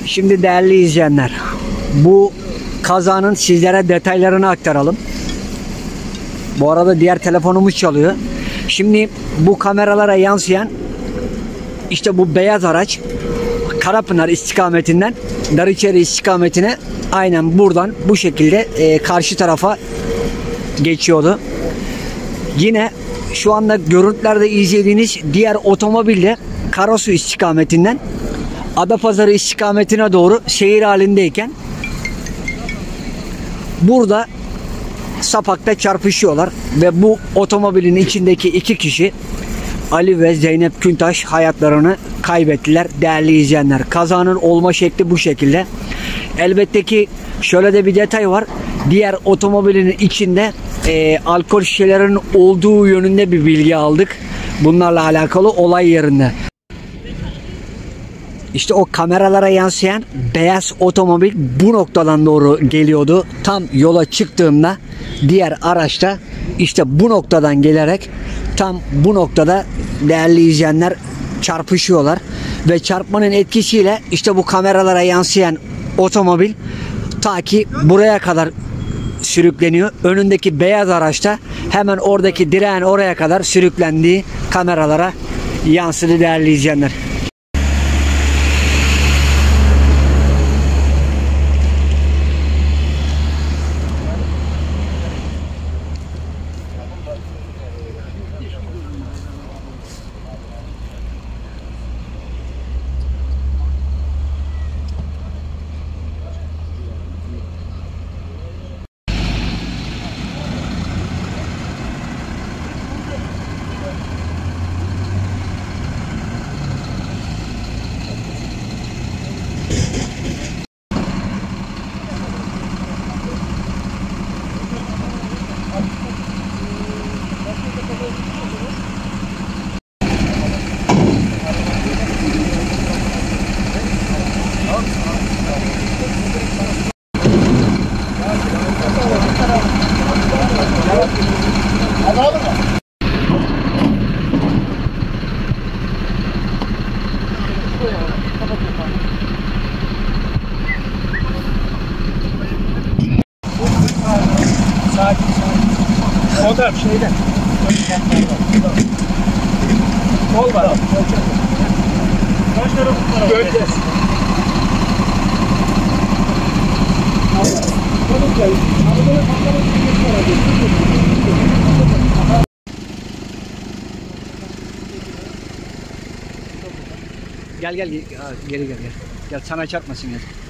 Şimdi değerli izleyenler, bu kazanın sizlere detaylarını aktaralım. Bu arada diğer telefonumuz çalıyor. Şimdi bu kameralara yansıyan işte bu beyaz araç Karapınar istikametinden Darıçeri istikametine aynen buradan bu şekilde karşı tarafa geçiyordu. Yine şu anda görüntülerde izlediğiniz diğer otomobilde Karasu istikametinden Adapazarı istikametine doğru seyir halindeyken burada sapakta çarpışıyorlar ve bu otomobilin içindeki iki kişi Ali ve Zeynep Güntaş hayatlarını kaybettiler değerli izleyenler. Kazanın olma şekli bu şekilde. Elbette ki şöyle de bir detay var. Diğer otomobilin içinde alkol şişelerinin olduğu yönünde bir bilgi aldık. Bunlarla alakalı olay yerinde. İşte o kameralara yansıyan beyaz otomobil bu noktadan doğru geliyordu. Tam yola çıktığımda diğer araçta işte bu noktadan gelerek tam bu noktada değerli izleyenler çarpışıyorlar. Ve çarpmanın etkisiyle işte bu kameralara yansıyan otomobil ta ki buraya kadar sürükleniyor. Önündeki beyaz araçta hemen oradaki direğin oraya kadar sürüklendiği kameralara yansıdı değerli izleyenler. O da şeyden. Kol var. Kaç tarafı var? Göreceğiz. Gel gel geri gel. Gel sana çarpmasın ya.